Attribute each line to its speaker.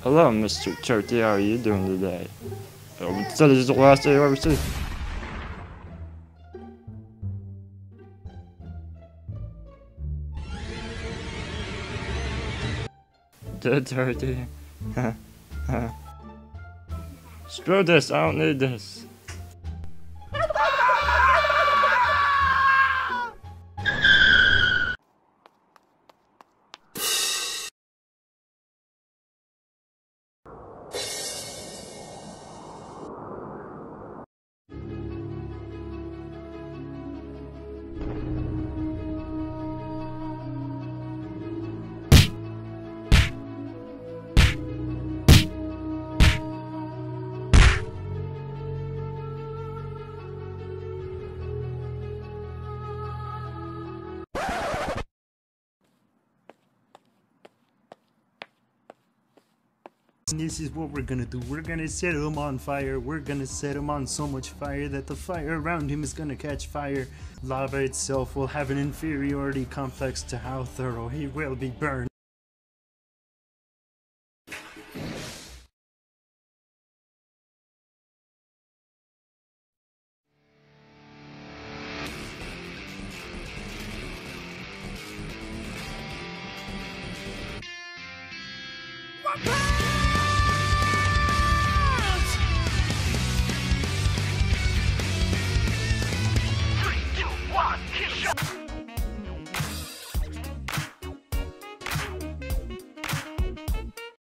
Speaker 1: Hello, Mr. Turkey. How are you doing today? So this is the last day of overseas. Dead turkey. Screw this. I don't need this.
Speaker 2: This is what we're gonna do. We're gonna set him on fire. We're gonna set him on so much fire that the fire around him is gonna catch fire. Lava itself will have an inferiority complex to how thorough he will be burned.
Speaker 3: Vampiric